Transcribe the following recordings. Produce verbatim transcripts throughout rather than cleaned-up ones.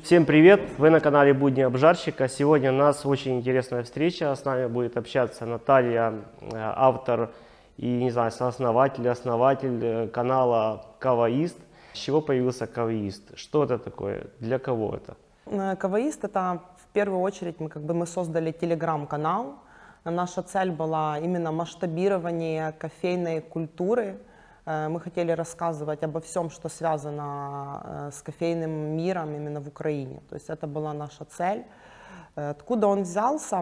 Всем привет! Вы на канале Будни Обжарщика. Сегодня у нас очень интересная встреча. С нами будет общаться Наталья, автор и, не знаю, сооснователь, основатель канала Каваист. С чего появился Каваист? Что это такое? Для кого это? Каваист — это в первую очередь мы как бы мы создали телеграм-канал. Наша цель была именно масштабирование кофейной культуры. Мы хотели рассказывать обо всем, что связано с кофейным миром именно в Украине. То есть это была наша цель. Откуда он взялся?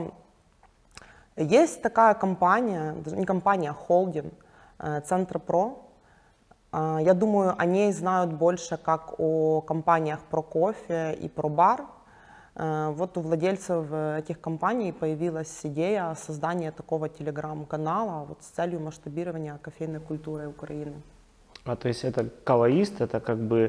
Есть такая компания, даже не компания, а холдинг, Центропро. Я думаю, о ней знают больше как о компаниях про кофе и про бар. Вот у владельцев этих компаний появилась идея создания такого телеграм-канала вот с целью масштабирования кофейной культуры Украины. А то есть это Каваист, это как бы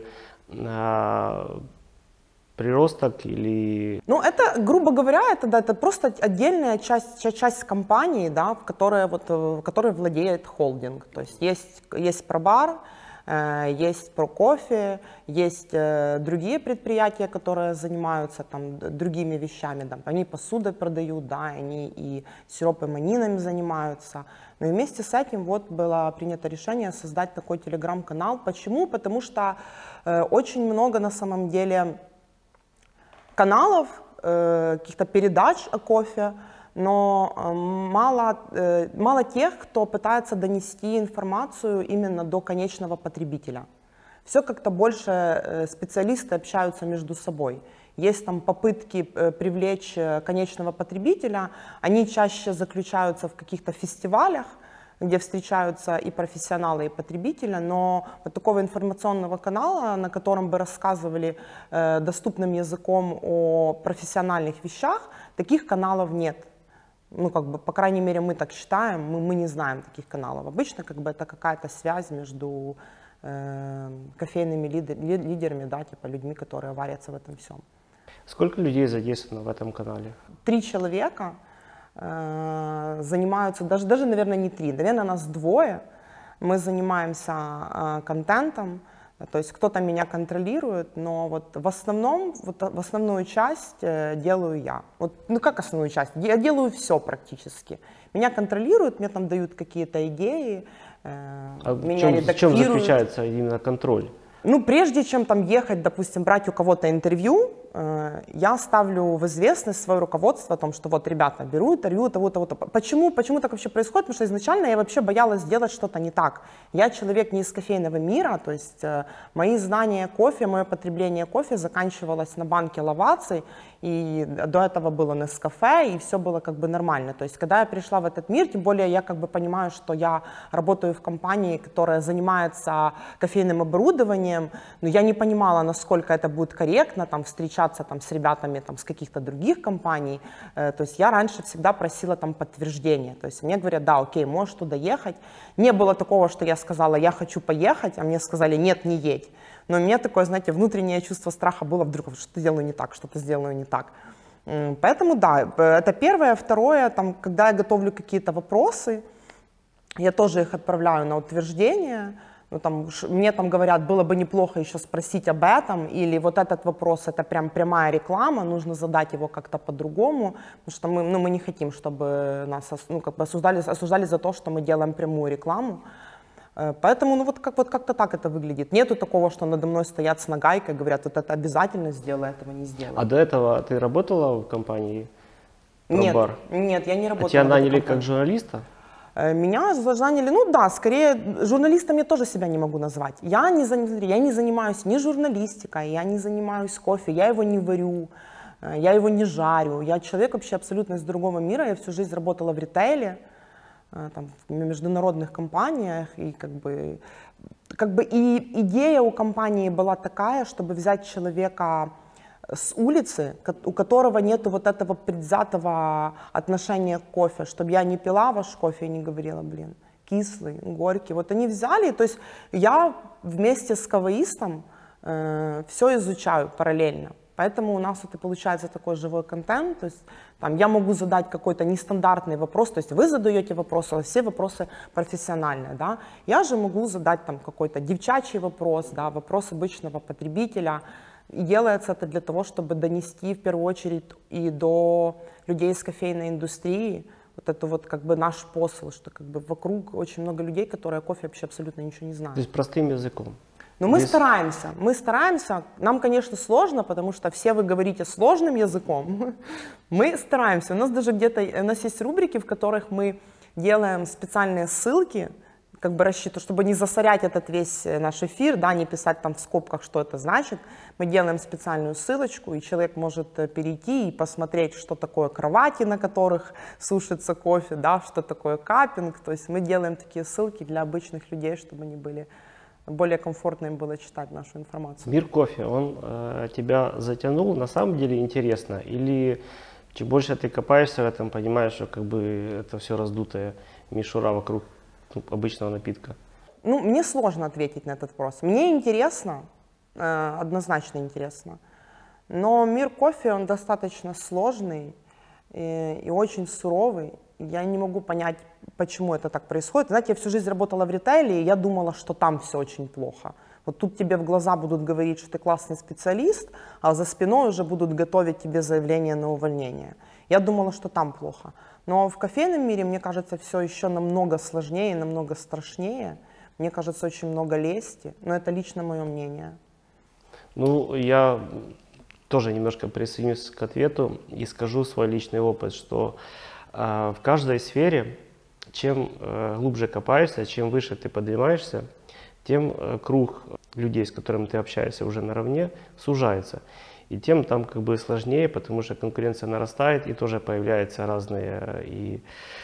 а, приросток или... Ну это, грубо говоря, это, да, это просто отдельная часть, часть компании, да, в которой, вот, в которой владеет холдинг. То есть есть, есть про бар, есть про кофе, есть другие предприятия, которые занимаются там другими вещами, да. Они посудой продают, да, они и сиропоманинами занимаются. Но вместе с этим вот было принято решение создать такой телеграм-канал. Почему? Потому что э, очень много на самом деле каналов, э, каких-то передач о кофе, но мало, мало тех, кто пытается донести информацию именно до конечного потребителя. Все как-то больше специалисты общаются между собой. Есть там попытки привлечь конечного потребителя, они чаще заключаются в каких-то фестивалях, где встречаются и профессионалы, и потребители, но вот такого информационного канала, на котором бы рассказывали э, доступным языком о профессиональных вещах, таких каналов нет. Ну, как бы, по крайней мере, мы так считаем, мы, мы не знаем таких каналов. Обычно, как бы, это какая-то связь между э, кофейными лидер, лидерами, да, типа людьми, которые варятся в этом всем. Сколько людей задействовано в этом канале? Три человека э, занимаются, даже, даже, наверное, не три, наверное, нас двое. Мы занимаемся э, контентом. То есть кто-то меня контролирует, но вот в основном, вот в основную часть делаю я. Вот, ну как основную часть? Я делаю все практически. Меня контролируют, мне там дают какие-то идеи, а меня в чем, редактируют. в чем заключается именно контроль? Ну, прежде чем там ехать, допустим, брать у кого-то интервью, э, я ставлю в известность свое руководство о том, что вот, ребята, беру интервью того-то, того-то. Почему, почему так вообще происходит? Потому что изначально я вообще боялась сделать что-то не так. Я человек не из кофейного мира, то есть э, мои знания кофе, мое потребление кофе заканчивалось на банке Лаваци, и до этого было Нескафе, и все было как бы нормально. То есть когда я пришла в этот мир, тем более я как бы понимаю, что я работаю в компании, которая занимается кофейным оборудованием, но я не понимала, насколько это будет корректно там, встречаться там, с ребятами там, с каких-то других компаний. Э, то есть я раньше всегда просила там подтверждение. То есть мне говорят, да, окей, можешь туда ехать. Не было такого, что я сказала, я хочу поехать, а мне сказали, нет, не едь. Но у меня такое, знаете, внутреннее чувство страха было, вдруг что-то делаю не так, что-то сделаю не так. Поэтому да, это первое. Второе, там, когда я готовлю какие-то вопросы, я тоже их отправляю на утверждение. Ну, там, мне там говорят, было бы неплохо еще спросить об этом, или вот этот вопрос, это прям прямая реклама, нужно задать его как-то по-другому, потому что мы, ну, мы не хотим, чтобы нас ну, как бы осуждали, осуждали за то, что мы делаем прямую рекламу. Поэтому, ну, вот, как, вот как-то так это выглядит. Нету такого, что надо мной стоят с нагайкой, говорят, вот это обязательно сделай, этого не сделай. А до этого ты работала в компании Нет, бар? Нет, я не работала. А тебя наняли как журналиста? Меня заняли, ну да, скорее журналистом я тоже себя не могу назвать. Я не, я не занимаюсь ни журналистикой, я не занимаюсь кофе, я его не варю, я его не жарю. Я человек вообще абсолютно из другого мира, я всю жизнь работала в ритейле, там, в международных компаниях, и как бы, как бы и идея у компании была такая, чтобы взять человека с улицы, у которого нету вот этого предвзятого отношения к кофе, чтобы я не пила ваш кофе и не говорила, блин, кислый, горький. Вот они взяли, то есть я вместе с каваистом э, все изучаю параллельно. Поэтому у нас это получается такой живой контент, то есть там, я могу задать какой-то нестандартный вопрос, то есть вы задаете вопросы, а все вопросы профессиональные, да. Я же могу задать там какой-то девчачий вопрос, да, вопрос обычного потребителя, И делается это для того, чтобы донести в первую очередь и до людей из кофейной индустрии вот это вот как бы наш посыл, что как бы вокруг очень много людей, которые о кофе вообще абсолютно ничего не знают. То есть простым языком. Но мы Без... стараемся, мы стараемся. Нам, конечно, сложно, потому что все вы говорите сложным языком. Мы стараемся. У нас даже где-то, у нас есть рубрики, в которых мы делаем специальные ссылки, как бы рассчитываю, чтобы не засорять этот весь наш эфир, да, не писать там в скобках, что это значит. Мы делаем специальную ссылочку, и человек может перейти и посмотреть, что такое кровати, на которых сушится кофе, да, что такое каппинг. То есть мы делаем такие ссылки для обычных людей, чтобы они были более комфортно им было читать нашу информацию. Мир кофе, он э, тебя затянул, на самом деле интересно? Или чем больше ты копаешься в этом, понимаешь, что как бы это все раздутая мишура вокруг ну, обычного напитка? Ну, мне сложно ответить на этот вопрос. Мне интересно, э, однозначно интересно, но мир кофе, он достаточно сложный и, и очень суровый. Я не могу понять, почему это так происходит. Знаете, я всю жизнь работала в ритейле, и я думала, что там все очень плохо. Вот тут тебе в глаза будут говорить, что ты классный специалист, а за спиной уже будут готовить тебе заявление на увольнение. Я думала, что там плохо. Но в кофейном мире, мне кажется, все еще намного сложнее, намного страшнее. Мне кажется, очень много лести, но это лично мое мнение. Ну, я тоже немножко присоединюсь к ответу и скажу свой личный опыт, что э, в каждой сфере, чем э, глубже копаешься, чем выше ты поднимаешься, тем э, круг людей, с которыми ты общаешься уже наравне, сужается. И тем там как бы сложнее, потому что конкуренция нарастает, и тоже появляются разные и,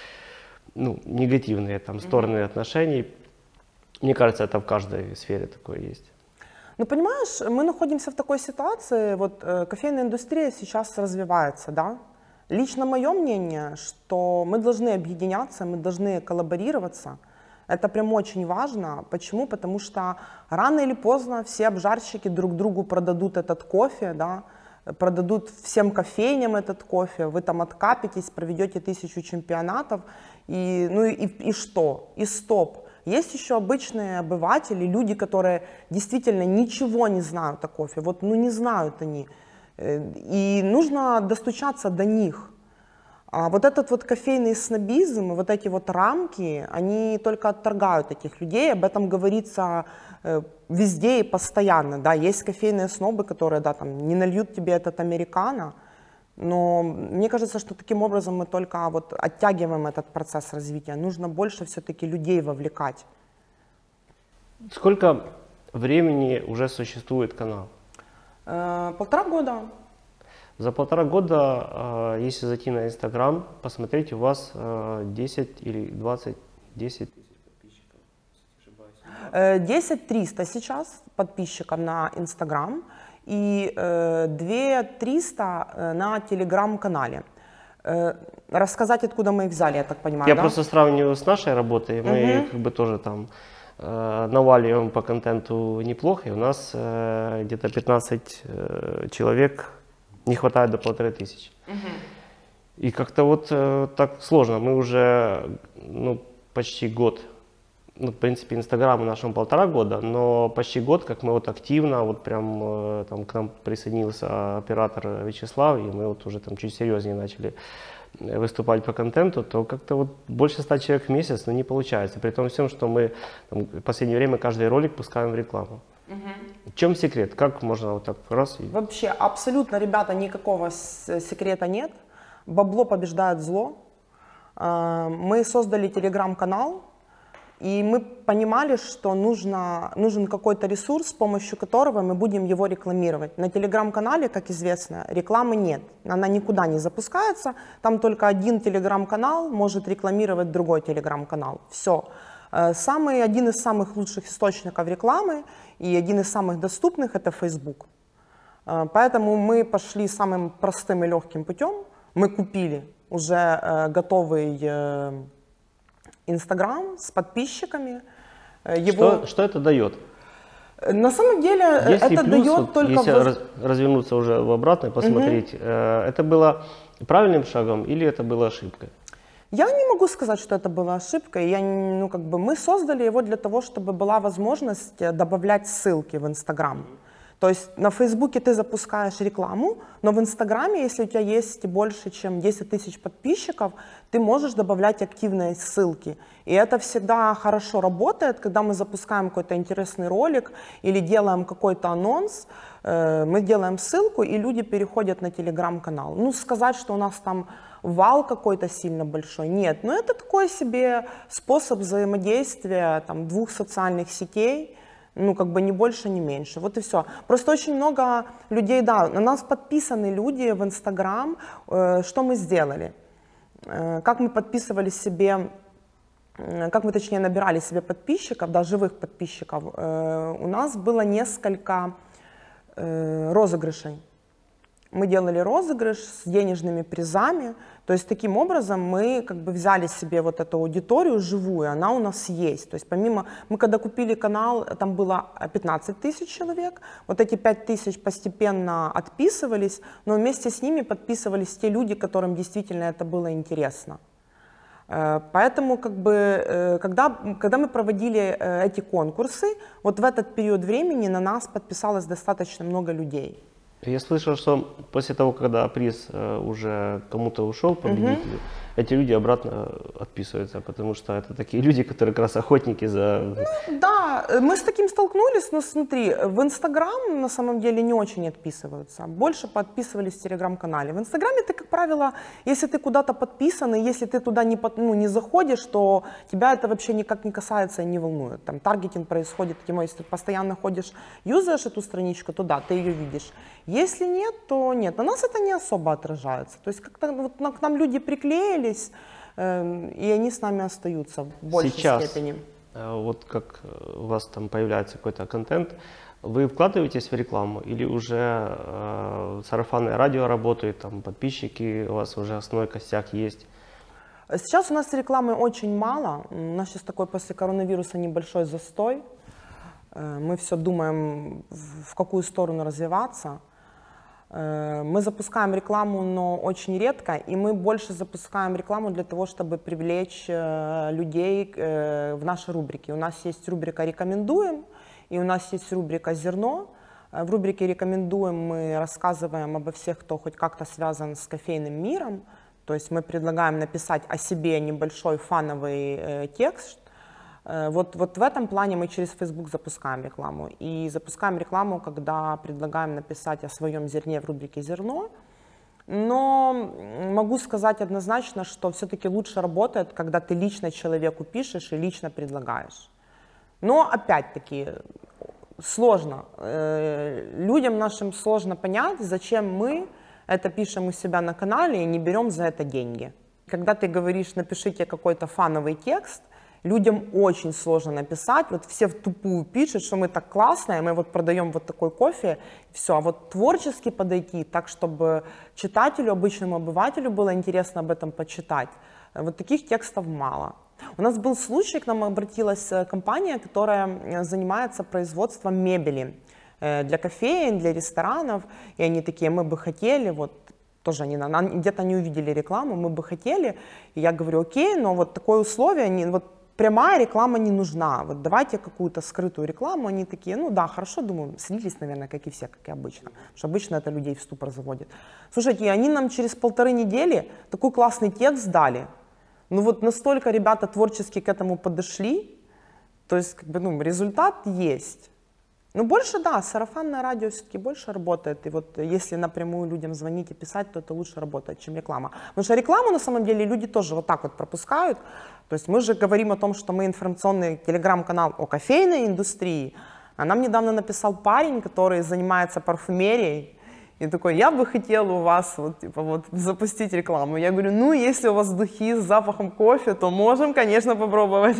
ну, негативные там стороны mm-hmm. отношений. Мне кажется, это в каждой сфере такое есть. Ну, понимаешь, мы находимся в такой ситуации, вот э, кофейная индустрия сейчас развивается, да. Лично мое мнение, что мы должны объединяться, мы должны коллаборироваться. Это прям очень важно. Почему? Потому что рано или поздно все обжарщики друг другу продадут этот кофе, да, продадут всем кофейням этот кофе, вы там откапитесь, проведете тысячу чемпионатов, и, ну и, и что? И стоп. Есть еще обычные обыватели, люди, которые действительно ничего не знают о кофе, вот ну не знают они, и нужно достучаться до них. А вот этот вот кофейный снобизм, вот эти вот рамки, они только отторгают этих людей, об этом говорится э, везде и постоянно, да, есть кофейные снобы, которые, да, там, не нальют тебе этот американо, но мне кажется, что таким образом мы только вот оттягиваем этот процесс развития, нужно больше все-таки людей вовлекать. Сколько времени уже существует канал? Э, полтора года. За полтора года, если зайти на Инстаграм, посмотреть, у вас десять или двадцать, десять тысяч подписчиков. десять триста сейчас подписчиков на Инстаграм и две триста на Телеграм-канале. Рассказать, откуда мы их взяли, я так понимаю, Я да? просто сравниваю с нашей работой, мы угу. как бы тоже там наваливаем по контенту неплохо, и у нас где-то пятнадцать человек. Не хватает до полторы тысячи. Uh-huh. И как-то вот э, так сложно. Мы уже ну, почти год, ну, в принципе, Инстаграму нашему полтора года, но почти год, как мы вот активно, вот прям э, там к нам присоединился оператор Вячеслав, и мы вот уже там чуть серьезнее начали выступать по контенту, то как-то вот больше ста человек в месяц, ну, не получается. При том всем, что мы там, в последнее время каждый ролик пускаем в рекламу. Угу. В чем секрет? Как можно вот так раз? И... Вообще абсолютно, ребята, никакого секрета нет. Бабло побеждает зло. Мы создали телеграм-канал, и мы понимали, что нужно, нужен какой-то ресурс, с помощью которого мы будем его рекламировать. На телеграм-канале, как известно, рекламы нет. Она никуда не запускается. Там только один телеграм-канал может рекламировать другой телеграм-канал. Все. Самый, один из самых лучших источников рекламы и один из самых доступных — это Facebook. Поэтому мы пошли самым простым и легким путем. Мы купили уже готовый Инстаграм с подписчиками. Его... Что, что это дает? На самом деле есть это плюс, дает вот, только... Если раз, развернуться уже в обратно и посмотреть, угу. это было правильным шагом или это было ошибкой? Я не могу сказать, что это была ошибка. Я, ну, как бы, мы создали его для того, чтобы была возможность добавлять ссылки в Инстаграм. То есть на Фейсбуке ты запускаешь рекламу, но в Инстаграме, если у тебя есть больше, чем десять тысяч подписчиков, ты можешь добавлять активные ссылки. И это всегда хорошо работает, когда мы запускаем какой-то интересный ролик или делаем какой-то анонс, э, мы делаем ссылку, и люди переходят на Телеграм-канал. Ну, сказать, что у нас там вал какой-то сильно большой, нет. Но это такой себе способ взаимодействия там, двух социальных сетей, ну, как бы ни больше, ни меньше. Вот и все. Просто очень много людей, да, на нас подписаны люди в Инстаграм. Э, что мы сделали? Э, как мы подписывали себе, э, как мы, точнее, набирали себе подписчиков, да, живых подписчиков. Э, у нас было несколько э, розыгрышей. Мы делали розыгрыш с денежными призами, то есть таким образом мы как бы взяли себе вот эту аудиторию живую, она у нас есть. То есть помимо, мы когда купили канал, там было пятнадцать тысяч человек, вот эти пять тысяч постепенно отписывались, но вместе с ними подписывались те люди, которым действительно это было интересно. Поэтому как бы, когда, когда мы проводили эти конкурсы, вот в этот период времени на нас подписалось достаточно много людей. Я слышал, что после того, когда приз э, уже кому-то ушел, победителю, uh-huh. эти люди обратно отписываются, потому что это такие люди, которые как раз охотники за... Ну, да, мы с таким столкнулись, но смотри, в Инстаграм на самом деле не очень отписываются, больше подписывались в Телеграм-канале. В Инстаграме ты, как правило, если ты куда-то подписан, и если ты туда не, под, ну, не заходишь, то тебя это вообще никак не касается и не волнует. Там таргетинг происходит, если ты постоянно ходишь, юзаешь эту страничку, то да, ты ее видишь. Если нет, то нет. На нас это не особо отражается. То есть как-то вот к нам люди приклеились, э, и они с нами остаются в большей Сейчас, степени. Вот как у вас там появляется какой-то контент, вы вкладываетесь в рекламу или уже э, сарафанное радио работает, там подписчики, у вас уже основной костяк есть? Сейчас у нас рекламы очень мало. У нас сейчас такой после коронавируса небольшой застой. Мы все думаем, в какую сторону развиваться. Мы запускаем рекламу, но очень редко, и мы больше запускаем рекламу для того, чтобы привлечь людей в наши рубрики. У нас есть рубрика «Рекомендуем», и у нас есть рубрика «Зерно». В рубрике «Рекомендуем» мы рассказываем обо всех, кто хоть как-то связан с кофейным миром. То есть мы предлагаем написать о себе небольшой фановый текст. Вот, вот в этом плане мы через Facebook запускаем рекламу. И запускаем рекламу, когда предлагаем написать о своем зерне в рубрике «Зерно». Но могу сказать однозначно, что все-таки лучше работает, когда ты лично человеку пишешь и лично предлагаешь. Но опять-таки сложно. Людям нашим сложно понять, зачем мы это пишем у себя на канале и не берем за это деньги. Когда ты говоришь, напишите какой-то фановый текст, людям очень сложно написать, вот все в тупую пишут, что мы так классные, мы вот продаем вот такой кофе, все, а вот творчески подойти, так, чтобы читателю, обычному обывателю было интересно об этом почитать, вот таких текстов мало. У нас был случай, к нам обратилась компания, которая занимается производством мебели для кофеен, для ресторанов, и они такие, мы бы хотели, вот, тоже они где-то не увидели рекламу, мы бы хотели, и я говорю, окей, но вот такое условие, они, вот, прямая реклама не нужна, вот давайте какую-то скрытую рекламу, они такие, ну да, хорошо, думаю, слились, наверное, как и все, как и обычно, потому что обычно это людей в ступор заводит. Слушайте, они нам через полторы недели такой классный текст дали, ну вот настолько ребята творчески к этому подошли, то есть как бы, ну, результат есть. Ну больше, да, сарафанное радио все-таки больше работает, и вот если напрямую людям звонить и писать, то это лучше работает, чем реклама. Потому что рекламу на самом деле люди тоже вот так вот пропускают, то есть мы же говорим о том, что мы информационный телеграм-канал о кофейной индустрии, а нам недавно написал парень, который занимается парфюмерией, и такой, я бы хотел у вас вот, типа, вот, запустить рекламу. Я говорю, ну если у вас духи с запахом кофе, то можем, конечно, попробовать.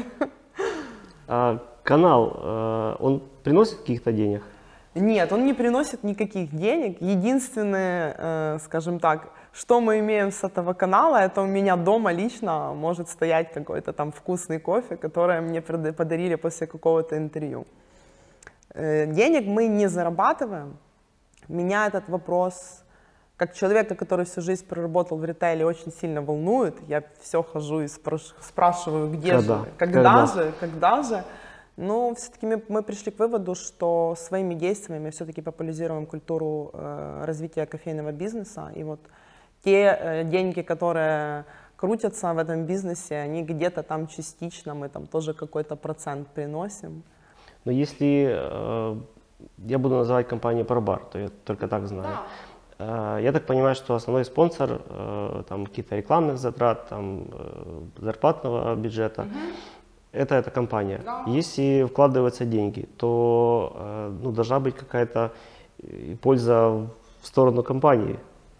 А канал, он приносит каких-то денег? Нет, он не приносит никаких денег. Единственное, скажем так, что мы имеем с этого канала, это у меня дома лично может стоять какой-то там вкусный кофе, который мне подарили после какого-то интервью. Денег мы не зарабатываем. Меня этот вопрос, как человека, который всю жизнь проработал в ритейле, очень сильно волнует. Я все хожу и спрашиваю, где когда? же, когда, когда же, когда же. Но все-таки мы, мы пришли к выводу, что своими действиями мы все-таки популяризируем культуру э, развития кофейного бизнеса. И вот те э, деньги, которые крутятся в этом бизнесе, они где-то там частично, мы там тоже какой-то процент приносим. Но если э, я буду называть компанию ProBar, то я только так знаю. Да. Э, я так понимаю, что основной спонсор, э, там какие-то рекламных затрат, там, э, зарплатного бюджета, угу. это эта компания. Да. Если вкладываются деньги, то э, ну, должна быть какая-то польза в сторону компании.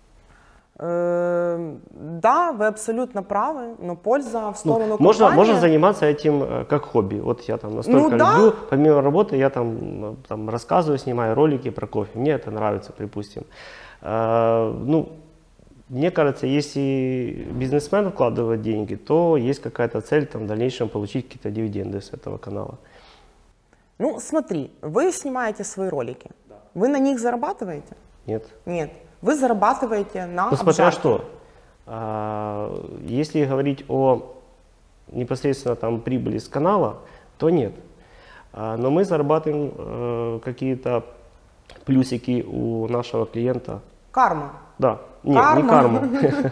Да, вы абсолютно правы, но польза в сторону ну, компании... Можно, можно заниматься этим как хобби. Вот я там настолько ну, да. люблю, помимо работы я там, там рассказываю, снимаю ролики про кофе. Мне это нравится, припустим. А, ну, мне кажется, если бизнесмен вкладывает деньги, то есть какая-то цель там, в дальнейшем получить какие-то дивиденды с этого канала. Ну, смотри, вы снимаете свои ролики. Да. Вы на них зарабатываете? Нет. Нет. Вы зарабатываете на ну, смотря что. А, если говорить о непосредственно там прибыли с канала, то нет. А, но мы зарабатываем а, какие-то плюсики у нашего клиента. Карма. Да. Нет, карма. не карма.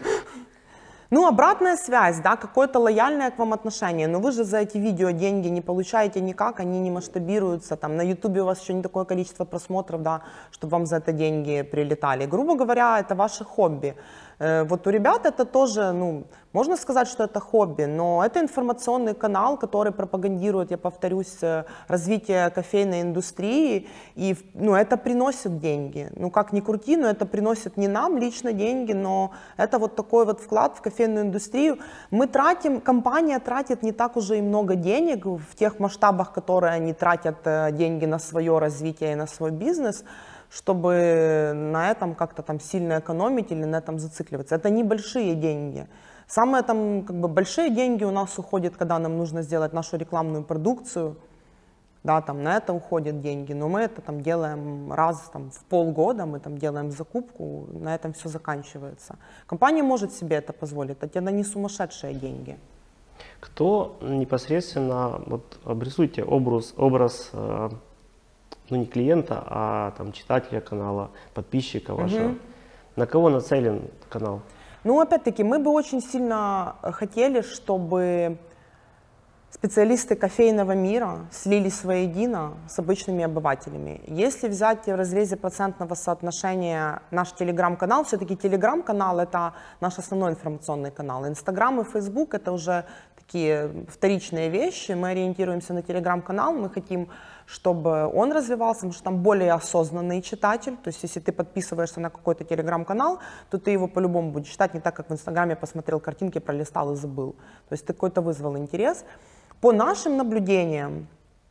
Ну, обратная связь, да, какое-то лояльное к вам отношение. Но вы же за эти видео деньги не получаете никак, они не масштабируются. Там на ютубе у вас еще не такое количество просмотров, да, чтобы вам за это деньги прилетали. Грубо говоря, это ваше хобби. Вот у ребят это тоже, ну, можно сказать, что это хобби, но это информационный канал, который пропагандирует, я повторюсь, развитие кофейной индустрии, и, ну, это приносит деньги. Ну, как ни крути, но это приносит не нам лично деньги, но это вот такой вот вклад в кофейную индустрию. Мы тратим, компания тратит не так уже и много денег в тех масштабах, которые они тратят деньги на свое развитие и на свой бизнес, чтобы на этом как-то там сильно экономить или на этом зацикливаться. Это небольшие деньги. Самые там как бы большие деньги у нас уходят, когда нам нужно сделать нашу рекламную продукцию. Да, там на это уходят деньги, но мы это там делаем раз там, в полгода, мы там делаем закупку, на этом все заканчивается. Компания может себе это позволить, это не сумасшедшие деньги. Кто непосредственно, вот обрисуйте образ, образ ну не клиента, а там читателя канала, подписчика вашего. Угу. На кого нацелен канал? Ну, опять-таки, мы бы очень сильно хотели, чтобы специалисты кофейного мира слились воедино с обычными обывателями. Если взять в разрезе процентного соотношения наш телеграм-канал, все-таки телеграм-канал — это наш основной информационный канал. Инстаграм и Фейсбук — это уже такие вторичные вещи. Мы ориентируемся на телеграм-канал, мы хотим, чтобы он развивался, потому что там более осознанный читатель. То есть если ты подписываешься на какой-то телеграм-канал, то ты его по-любому будешь читать, не так, как в Инстаграме посмотрел картинки, пролистал и забыл. То есть ты какой-то вызвал интерес. По нашим наблюдениям,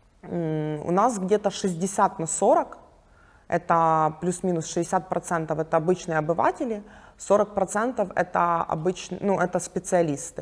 у нас где-то шестьдесят на сорок, это плюс-минус шестьдесят процентов это обычные обыватели, сорок процентов это, обычные, ну, это специалисты.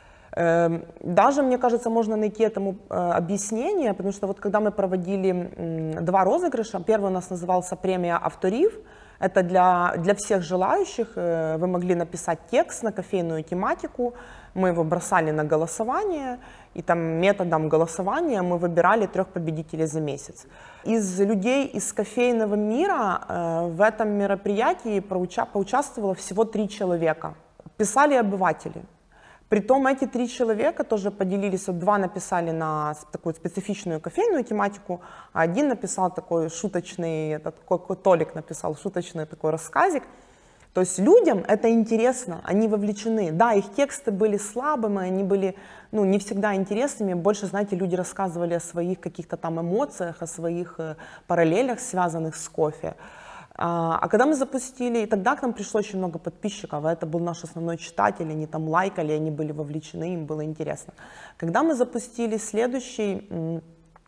Даже, мне кажется, можно найти этому объяснение, потому что вот когда мы проводили два розыгрыша, первый у нас назывался премия «Авторив», это для, для всех желающих, вы могли написать текст на кофейную тематику, мы его бросали на голосование, и там методом голосования мы выбирали трех победителей за месяц. Из людей из кофейного мира э, в этом мероприятии проуча, поучаствовало всего три человека. Писали обыватели. Притом эти три человека тоже поделились, вот два написали на такую специфичную кофейную тематику, а один написал такой шуточный, этот Толик написал шуточный такой рассказик. То есть людям это интересно, они вовлечены. Да, их тексты были слабыми, они были, ну, не всегда интересными. Больше, знаете, люди рассказывали о своих каких-то там эмоциях, о своих э, параллелях, связанных с кофе. А, а когда мы запустили, и тогда к нам пришло очень много подписчиков, а это был наш основной читатель, они там лайкали, они были вовлечены, им было интересно. Когда мы запустили следующий э,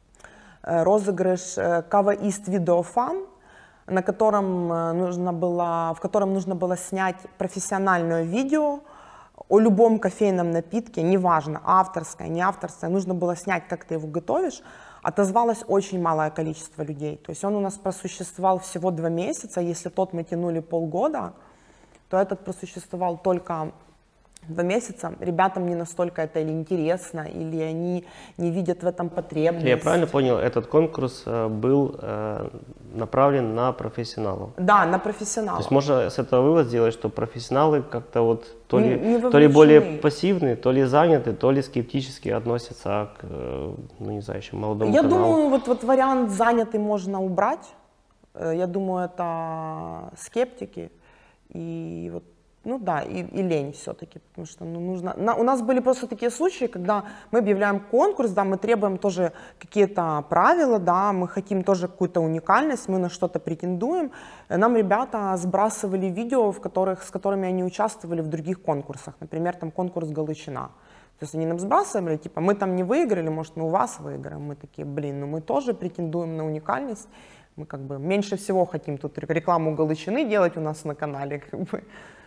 розыгрыш э, Cava East Video Fun, на котором нужно было, в котором нужно было снять профессиональное видео о любом кофейном напитке, неважно, авторское, не авторское, нужно было снять, как ты его готовишь, отозвалось очень малое количество людей. То есть он у нас просуществовал всего два месяца, если тот мы тянули полгода, то этот просуществовал только два месяца, ребятам не настолько это или интересно, или они не видят в этом потребность. Я правильно понял, этот конкурс был направлен на профессионалов? Да, на профессионалов. То есть можно с этого вывод сделать, что профессионалы как-то вот то ли, не, не то ли более пассивны, то ли заняты, то ли скептически относятся к, ну не знаю, еще молодому Я каналу. думаю, вот, вот вариант занятый можно убрать. Я думаю, это скептики и вот, ну да, и, и лень все-таки, потому что ну, нужно. На, у нас были просто такие случаи, когда мы объявляем конкурс, да, мы требуем тоже какие-то правила, да, мы хотим тоже какую-то уникальность, мы на что-то претендуем. Нам ребята сбрасывали видео, в которых, с которыми они участвовали в других конкурсах, например, там конкурс Галичина. То есть они нам сбрасывали, типа, мы там не выиграли, может, мы у вас выиграем. Мы такие, блин, ну мы тоже претендуем на уникальность. Мы как бы меньше всего хотим тут рекламу Галичины делать у нас на канале, как бы.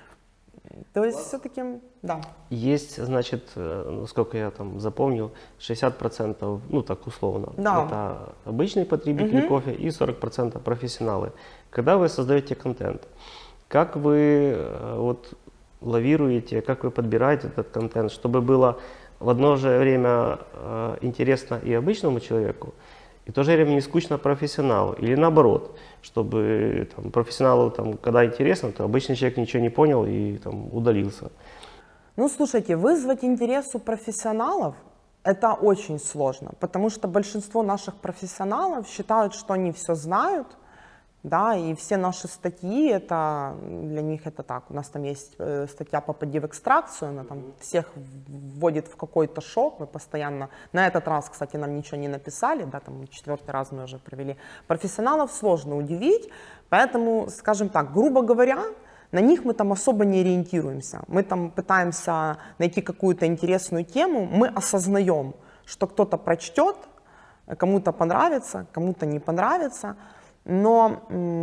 То есть все-таки, да. Есть, значит, насколько я там запомнил, шестьдесят процентов, ну так условно, да. это обычные потребители угу. кофе и сорок процентов профессионалы. Когда вы создаете контент, как вы вот лавируете, как вы подбираете этот контент, чтобы было в одно же время интересно и обычному человеку, и в то же время не скучно профессионалу, или наоборот, чтобы там, профессионалу, там, когда интересно, то обычный человек ничего не понял и там, удалился. Ну, слушайте, вызвать интерес у профессионалов – это очень сложно, потому что большинство наших профессионалов считают, что они все знают, да, и все наши статьи, это для них это так. У нас там есть э, статья «Попади в экстракцию», она там всех вводит в какой-то шок, мы постоянно, на этот раз, кстати, нам ничего не написали, да, там четвертый раз мы уже провели. Профессионалов сложно удивить, поэтому, скажем так, грубо говоря, на них мы там особо не ориентируемся. Мы там пытаемся найти какую-то интересную тему, мы осознаем, что кто-то прочтет, кому-то понравится, кому-то не понравится. Но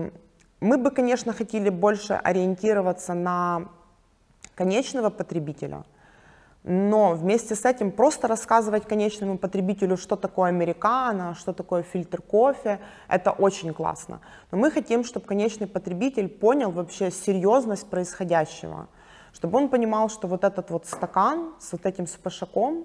мы бы, конечно, хотели больше ориентироваться на конечного потребителя, но вместе с этим просто рассказывать конечному потребителю, что такое американо, что такое фильтр кофе, это очень классно. Но мы хотим, чтобы конечный потребитель понял вообще серьезность происходящего, чтобы он понимал, что вот этот вот стакан с вот этим спешаком,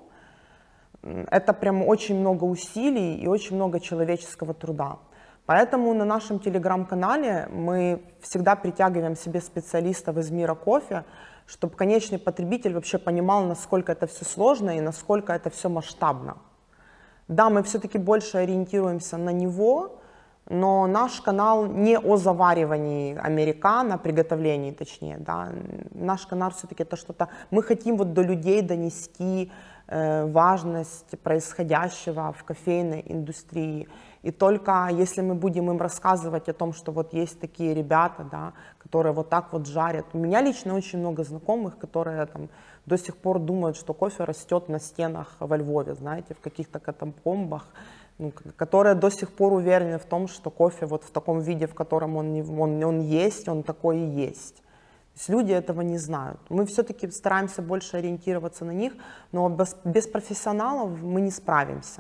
это прям очень много усилий и очень много человеческого труда. Поэтому на нашем телеграм-канале мы всегда притягиваем себе специалистов из мира кофе, чтобы конечный потребитель вообще понимал, насколько это все сложно и насколько это все масштабно. Да, мы все-таки больше ориентируемся на него, но наш канал не о заваривании американо, приготовлении точнее. Да. Наш канал все-таки это что-то... Мы хотим вот до людей донести э, важность происходящего в кофейной индустрии. И только если мы будем им рассказывать о том, что вот есть такие ребята, да, которые вот так вот жарят. У меня лично очень много знакомых, которые там до сих пор думают, что кофе растет на стенах во Львове, знаете, в каких-то катакомбах, ну, которые до сих пор уверены в том, что кофе вот в таком виде, в котором он, он, он есть, он такой и есть. То есть люди этого не знают. Мы все-таки стараемся больше ориентироваться на них, но без, без профессионалов мы не справимся.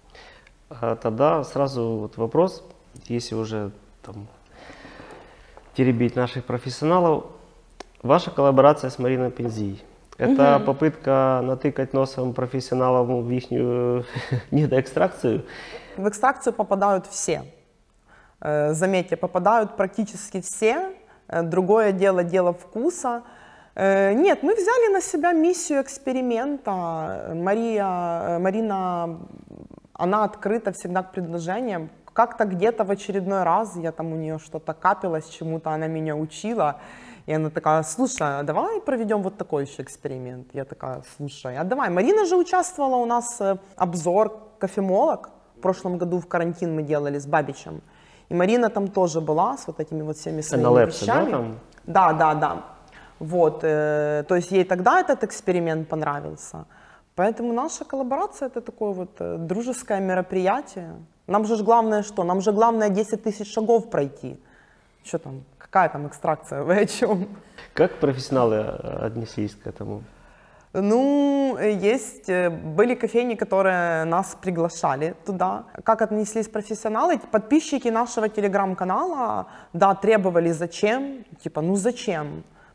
А тогда сразу вот вопрос, если уже там теребить наших профессионалов, ваша коллаборация с Мариной Пензией. Это угу. попытка натыкать носом профессионалов в их недоэкстракцию? В экстракцию попадают все. Заметьте, попадают практически все. Другое дело, дело вкуса. Нет, мы взяли на себя миссию эксперимента. Мария, Марина, она открыта всегда к предложениям. Как-то где-то в очередной раз, я там у нее что-то капилось, чему-то она меня учила. И она такая: слушай, а давай проведем вот такой еще эксперимент. Я такая: слушай, а давай. Марина же участвовала у нас обзор кофемолок. В прошлом году в карантин мы делали с Бабичем. И Марина там тоже была с вот этими вот всеми своими вещами. Да, там? Да, да, да. Вот, э, то есть ей тогда этот эксперимент понравился. Поэтому наша коллаборация — это такое вот э, дружеское мероприятие. Нам же главное что? Нам же главное десять тысяч шагов пройти. Что там? Какая там экстракция? Вы о чем? Как профессионалы отнеслись к этому? Ну, есть, были кофейни, которые нас приглашали туда. Как отнеслись профессионалы? Подписчики нашего телеграм-канала, да, требовали зачем, типа, ну зачем?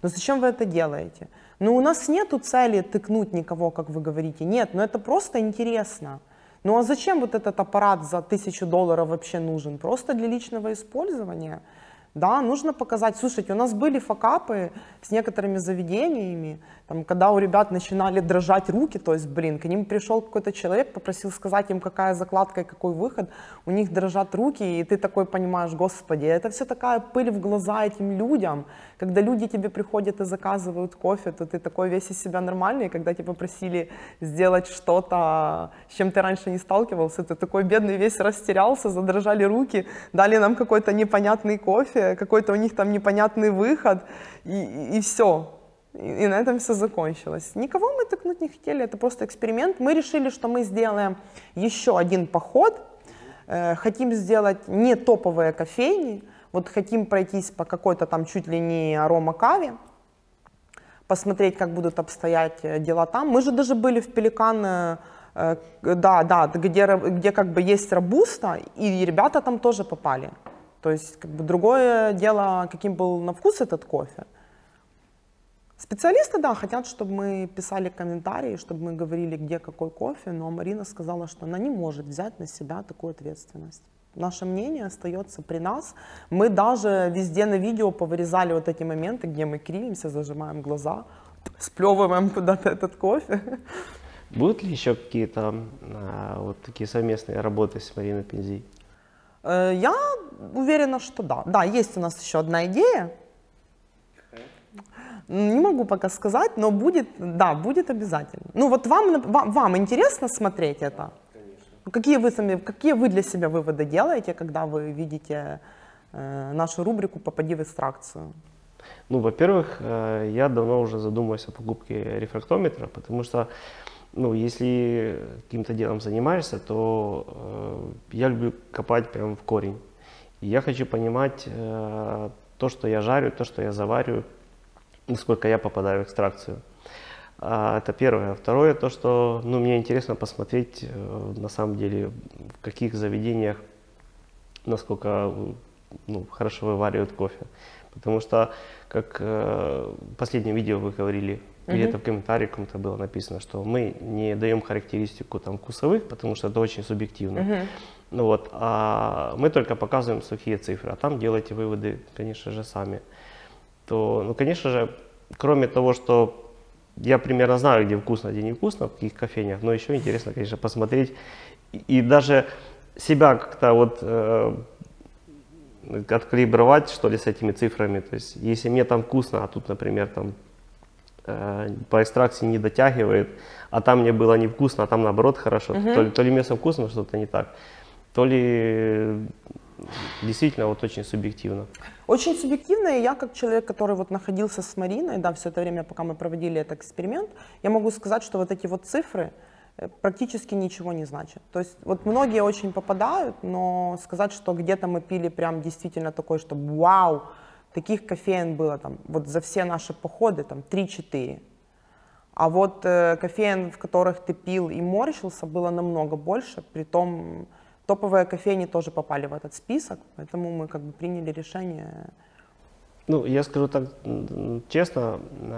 Но зачем вы это делаете? Ну, у нас нету цели тыкнуть никого, как вы говорите. Нет, но это просто интересно. Ну, а зачем вот этот аппарат за тысячу долларов вообще нужен? Просто для личного использования. Да, нужно показать. Слушайте, у нас были факапы с некоторыми заведениями, там, когда у ребят начинали дрожать руки, то есть, блин, к ним пришел какой-то человек, попросил сказать им, какая закладка и какой выход, у них дрожат руки, и ты такой понимаешь, господи, это все такая пыль в глаза этим людям. Когда люди тебе приходят и заказывают кофе, то ты такой весь из себя нормальный, когда тебя попросили сделать что-то, с чем ты раньше не сталкивался, ты такой бедный весь растерялся, задрожали руки, дали нам какой-то непонятный кофе, какой-то у них там непонятный выход, и, и, и все. И, и на этом все закончилось. Никого мы тыкнуть не хотели, это просто эксперимент. Мы решили, что мы сделаем еще один поход, э, хотим сделать не топовые кофейни, вот хотим пройтись по какой-то там чуть ли не арома-каве, посмотреть, как будут обстоять дела там. Мы же даже были в Пеликан, э, э, да, да, где, где как бы есть робуста, и ребята там тоже попали. То есть как бы другое дело, каким был на вкус этот кофе. Специалисты, да, хотят, чтобы мы писали комментарии, чтобы мы говорили, где какой кофе, но Марина сказала, что она не может взять на себя такую ответственность. Наше мнение остается при нас. Мы даже везде на видео повырезали вот эти моменты, где мы кривимся, зажимаем глаза, сплевываем куда-то этот кофе. Будут ли еще какие-то а, вот такие совместные работы с Мариной Пензи? Я уверена, что да. Да, есть у нас еще одна идея. Не могу пока сказать, но будет, да, будет обязательно. Ну вот вам, вам, вам интересно смотреть это? Конечно. Какие вы, сами, какие вы для себя выводы делаете, когда вы видите э, нашу рубрику «Попади в экстракцию»? Ну, во-первых, э, я давно уже задумываюсь о покупке рефрактометра, потому что, ну, если каким-то делом занимаешься, то э, я люблю копать прямо в корень. И я хочу понимать э, то, что я жарю, то, что я завариваю, насколько я попадаю в экстракцию. А, это первое. Второе, то, что ну, мне интересно посмотреть, э, на самом деле, в каких заведениях, насколько ну, хорошо вываривают кофе. Потому что, как э, в последнем видео вы говорили, или mm-hmm. это в комментарии кому-то было написано, что мы не даем характеристику там, вкусовых, потому что это очень субъективно. Mm-hmm. Ну, вот, а мы только показываем сухие цифры, а там делайте выводы, конечно же, сами. То, ну, конечно же, кроме того, что я примерно знаю, где вкусно, где невкусно, в каких кофейнях, но еще интересно, конечно, посмотреть и, и даже себя как-то вот э, откалибровать, что ли, с этими цифрами. То есть, если мне там вкусно, а тут, например, там э, по экстракции не дотягивает, а там мне было невкусно, а там наоборот хорошо, uh-huh. то, ли, то ли мне со вкусом что-то не так, то ли действительно вот очень субъективно. Очень субъективно, и я как человек, который вот находился с Мариной, да, все это время, пока мы проводили этот эксперимент, я могу сказать, что вот эти вот цифры практически ничего не значат. То есть вот многие очень попадают, но сказать, что где-то мы пили прям действительно такой, что вау, таких кофеин было там вот за все наши походы там три-четыре. А вот э, кофеин, в которых ты пил и морщился, было намного больше, притом топовые кофейни тоже попали в этот список, поэтому мы как бы приняли решение. Ну, я скажу так честно,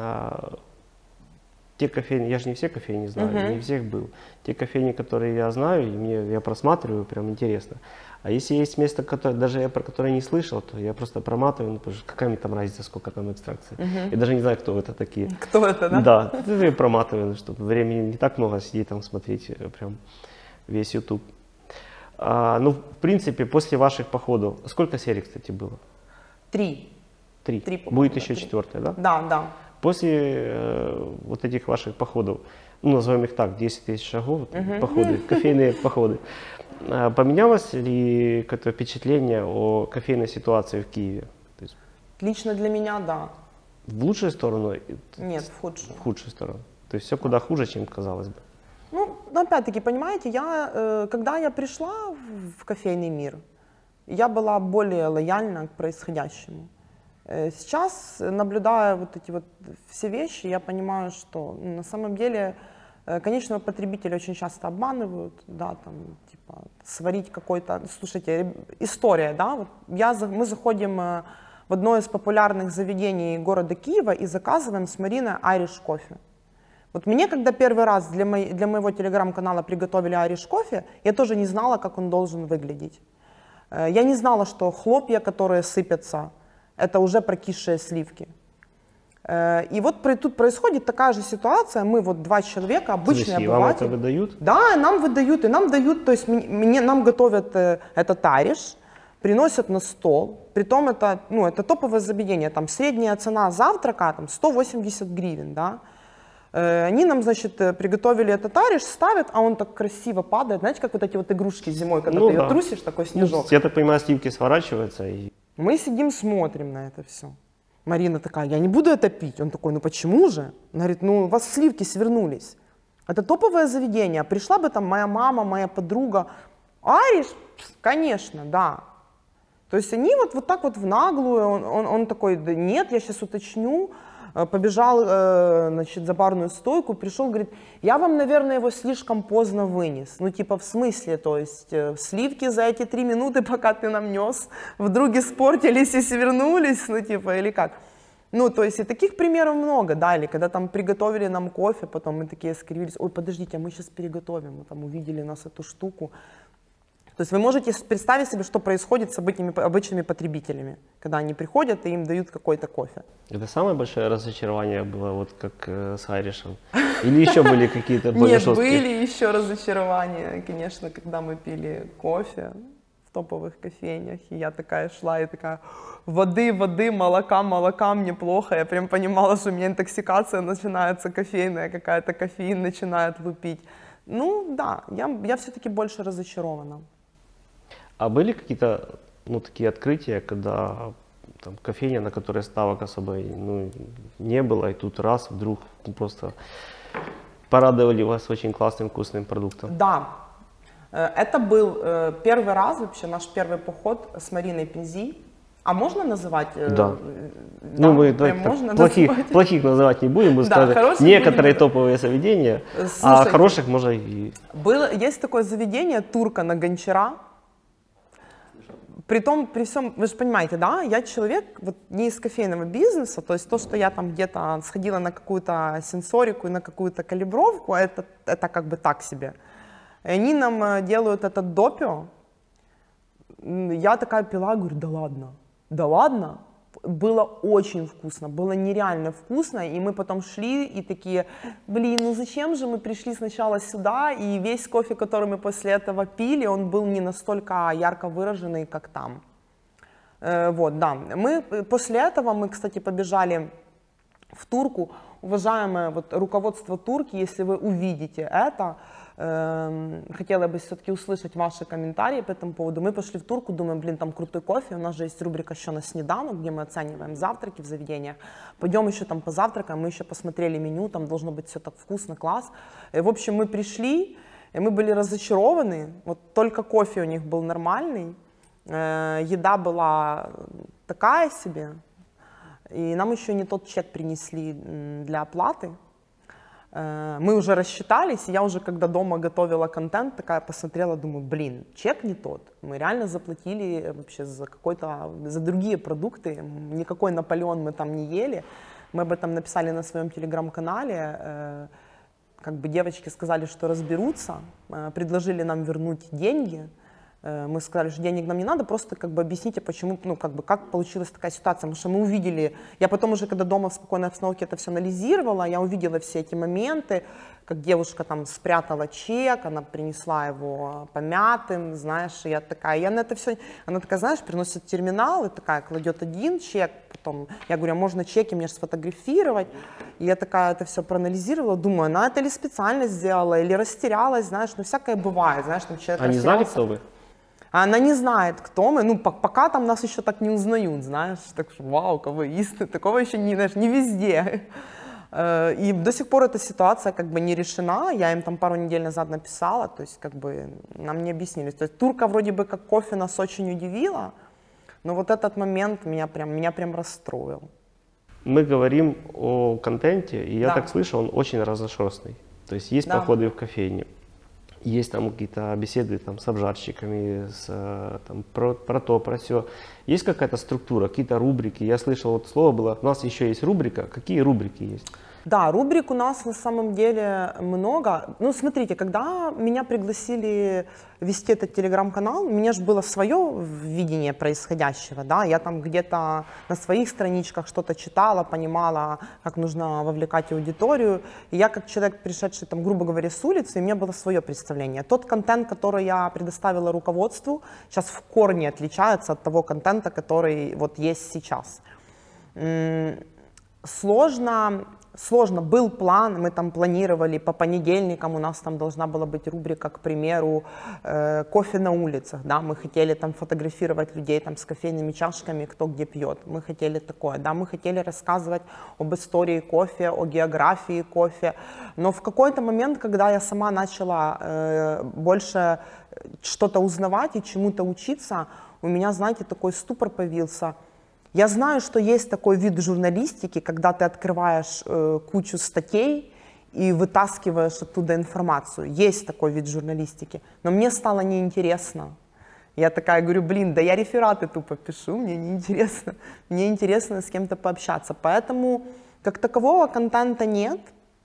те кофейни, я же не все кофейни знаю, uh-huh. не всех был. Те кофейни, которые я знаю, и мне, я просматриваю, прям интересно. А если есть место, которое, даже я про которое не слышал, то я просто проматываю, ну, потому что какая мне там разница, сколько там экстракции. Uh-huh. Я даже не знаю, кто это такие. Кто это, да? Да, я проматываю, чтобы времени не так много сидеть там смотреть прям весь YouTube. А, ну, в принципе, после ваших походов, сколько серий, кстати, было? Три. Три. Три Будет еще три. четвертая, да? Да, да. После э, вот этих ваших походов, ну, назовем их так, десять тысяч шагов, uh-huh. походы, кофейные походы, э, поменялось ли какое-то впечатление о кофейной ситуации в Киеве? То есть, лично для меня, да. В лучшую сторону? Нет, в худшую. В худшую сторону. То есть все куда хуже, чем казалось бы. Ну, опять-таки, понимаете, я, э, когда я пришла в кофейный мир, я была более лояльна к происходящему. Э, сейчас, наблюдая вот эти вот все вещи, я понимаю, что ну, на самом деле, э, конечно, потребители очень часто обманывают, да, там, типа, сварить какой-то, слушайте, история, да, вот я, мы заходим э, в одно из популярных заведений города Киева и заказываем с Мариной Irish кофе. Вот мне, когда первый раз для, мо для моего телеграм-канала приготовили Irish кофе, я тоже не знала, как он должен выглядеть. Я не знала, что хлопья, которые сыпятся, это уже прокисшие сливки. И вот тут происходит такая же ситуация, мы вот два человека, обычные обыватели. Вам это выдают? Да, нам выдают, и нам дают, то есть мне, нам готовят этот Irish, приносят на стол, притом это, ну, это топовое заведение, там средняя цена завтрака там, сто восемьдесят гривен, да. Они нам, значит, приготовили этот Irish, ставят, а он так красиво падает, знаете, как вот эти вот игрушки зимой, когда ну, ты да. ее трусишь, такой снежок. Ну, я так понимаю, сливки сворачиваются. И... Мы сидим, смотрим на это все. Марина такая, я не буду это пить. Он такой, ну почему же? Она говорит, ну у вас сливки свернулись. Это топовое заведение. Пришла бы там моя мама, моя подруга. Irish? Конечно, да. То есть они вот, вот так вот в наглую, он, он, он такой, да нет, я сейчас уточню. Побежал, значит, за барную стойку, пришел, говорит, я вам, наверное, его слишком поздно вынес. Ну, типа, в смысле, то есть сливки за эти три минуты, пока ты нам нес, вдруг испортились и свернулись, ну, типа, или как? Ну, то есть и таких примеров много, да, или когда там приготовили нам кофе, потом мы такие скривились, ой, подождите, а мы сейчас переготовим, мы там увидели нас эту штуку. То есть вы можете представить себе, что происходит с обычными, обычными потребителями, когда они приходят и им дают какой-то кофе. Это самое большое разочарование было, вот как э, с Айришем? Или еще были какие-то более Нет, жесткие? были еще разочарования, конечно, когда мы пили кофе в топовых кофейнях, и я такая шла и такая, воды, воды, молока, молока, мне плохо, я прям понимала, что у меня интоксикация начинается кофейная, какая-то кофеин начинает лупить. Ну да, я, я все-таки больше разочарована. А были какие-то, ну, такие открытия, когда там кофейня, на которой ставок особо, ну, не было, и тут раз вдруг просто порадовали вас очень классным вкусным продуктом? Да, это был первый раз вообще, наш первый поход с Мариной Пензи. А можно называть? Да. Да, ну, мы можно плохих, называть. плохих называть не будем, мы да, сказали, некоторые будем... топовые заведения, слушайте, а хороших можно и... Было, есть такое заведение «Турка» на Гончара. Притом, при всем, вы же понимаете, да, я человек вот, не из кофейного бизнеса, то есть то, что я там где-то сходила на какую-то сенсорику и на какую-то калибровку, это, это как бы так себе. И они нам делают этот допио. Я такая пила, говорю, да ладно, да ладно. Было очень вкусно, было нереально вкусно, и мы потом шли и такие, блин, ну зачем же мы пришли сначала сюда, и весь кофе, который мы после этого пили, он был не настолько ярко выраженный, как там. Э, вот, да. Мы, после этого мы, кстати, побежали в Турку. Уважаемое вот, руководство Турки, если вы увидите это, э, хотела бы все-таки услышать ваши комментарии по этому поводу. Мы пошли в Турку, думаем, блин, там крутой кофе, у нас же есть рубрика «Еще на снеданок», где мы оцениваем завтраки в заведениях. Пойдем еще там позавтракаем, мы еще посмотрели меню, там должно быть все так вкусно, класс. И, в общем, мы пришли, и мы были разочарованы, вот только кофе у них был нормальный, э, еда была такая себе. И нам еще не тот чек принесли для оплаты. Мы уже рассчитались, и я уже, когда дома готовила контент, такая посмотрела, думаю, блин, чек не тот. Мы реально заплатили вообще за какой-то, за другие продукты. Никакой Наполеон мы там не ели. Мы об этом написали на своем телеграм-канале. Как бы девочки сказали, что разберутся, предложили нам вернуть деньги. Мы сказали, что денег нам не надо, просто как бы объясните, почему, ну, как бы, как получилась такая ситуация, потому что мы увидели, я потом уже, когда дома в спокойной обстановке это все анализировала, я увидела все эти моменты, как девушка там спрятала чек, она принесла его помятым, знаешь, и я такая, я на это все, она такая, знаешь, приносит терминал, и такая, кладет один чек, потом, я говорю, а можно чеки мне сфотографировать, и я такая это все проанализировала, думаю, она это или специально сделала, или растерялась, знаешь, ну, всякое бывает, знаешь, там человек Они знали, кто вы? Она не знает, кто мы, ну, пока там нас еще так не узнают, знаешь, так что, вау, КВИисты, такого еще не, знаешь, не везде. И до сих пор эта ситуация как бы не решена, я им там пару недель назад написала, то есть как бы нам не объяснили. То есть турка вроде бы как кофе нас очень удивила, но вот этот момент меня прям, меня прям расстроил. Мы говорим о контенте, и я да. так слышу, он очень разношерстный. То есть есть да. походы в кофейне. есть там какие-то беседы там, с обжарщиками, с, там, про, про то, про все. Есть какая-то структура, какие-то рубрики? Я слышал, вот слово было, у нас еще есть рубрика. Какие рубрики есть? Да, рубрик у нас на самом деле много. Ну, смотрите, когда меня пригласили вести этот телеграм-канал, у меня же было свое видение происходящего, да, я там где-то на своих страничках что-то читала, понимала, как нужно вовлекать аудиторию. И я как человек, пришедший, там, грубо говоря, с улицы, у меня было свое представление. Тот контент, который я предоставила руководству, сейчас в корне отличается от того контента, который вот есть сейчас. М-м- сложно... Сложно. Был план, мы там планировали по понедельникам, у нас там должна была быть рубрика, к примеру, э, кофе на улицах, да, мы хотели там фотографировать людей там с кофейными чашками, кто где пьет, мы хотели такое, да, мы хотели рассказывать об истории кофе, о географии кофе, но в какой-то момент, когда я сама начала э, больше что-то узнавать и чему-то учиться, у меня, знаете, такой ступор появился. Я знаю, что есть такой вид журналистики, когда ты открываешь э, кучу статей и вытаскиваешь оттуда информацию. Есть такой вид журналистики, но мне стало неинтересно. Я такая говорю, блин, да я рефераты тупо пишу, мне неинтересно. Мне интересно с кем-то пообщаться. Поэтому как такового контента нет.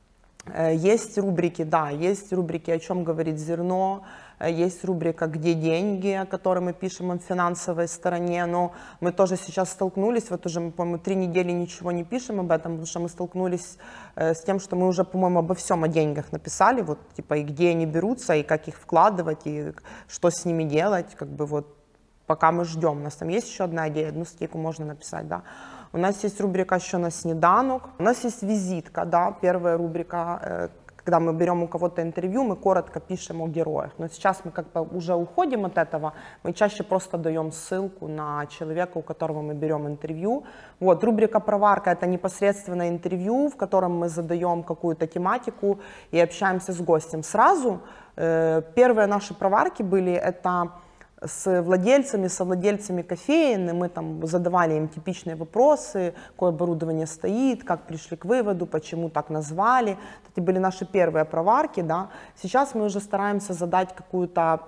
Есть рубрики, да, есть рубрики «О чем говорит зерно», есть рубрика «Где деньги», о которой мы пишем о финансовой стороне, но мы тоже сейчас столкнулись, вот уже, по-моему, три недели ничего не пишем об этом, потому что мы столкнулись э, с тем, что мы уже, по-моему, обо всем о деньгах написали, вот, типа, и где они берутся, и как их вкладывать, и что с ними делать, как бы вот, пока мы ждем. У нас там есть еще одна идея, одну статейку можно написать, да. У нас есть рубрика еще на снеданок, у нас есть визитка, да, первая рубрика, э, когда мы берем у кого-то интервью, мы коротко пишем о героях. Но сейчас мы как бы уже уходим от этого, мы чаще просто даем ссылку на человека, у которого мы берем интервью. Вот, рубрика «Проварка» — это непосредственно интервью, в котором мы задаем какую-то тематику и общаемся с гостем. Сразу э, первые наши проварки были, это с владельцами, совладельцами кофеин, и мы там задавали им типичные вопросы, какое оборудование стоит, как пришли к выводу, почему так назвали. Это были наши первые проварки, да. Сейчас мы уже стараемся задать какую-то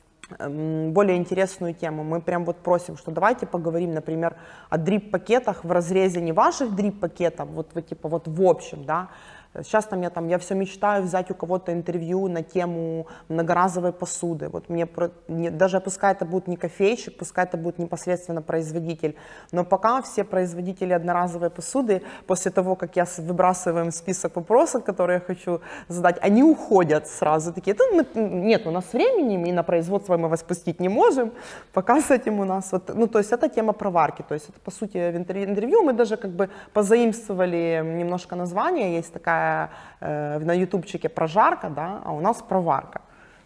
эм, более интересную тему. Мы прям вот просим, что давайте поговорим, например, о дрип-пакетах в разрезе не ваших дрип-пакетов, вот, вот типа вот в общем, да. Сейчас там я, там, я все мечтаю взять у кого-то интервью на тему многоразовой посуды. Вот мне, мне даже пускай это будет не кофейщик, пускай это будет непосредственно производитель. Но пока все производители одноразовой посуды, после того, как я выбрасываю им список вопросов, которые я хочу задать, они уходят сразу. Такие, мы, нет, у нас времени, мы на производство мы вас пустить не можем. Пока с этим у нас, вот, ну то есть это тема проварки. То есть это по сути в интервью мы даже как бы позаимствовали немножко название, есть такая на ютубчике прожарка, да, а у нас проварка.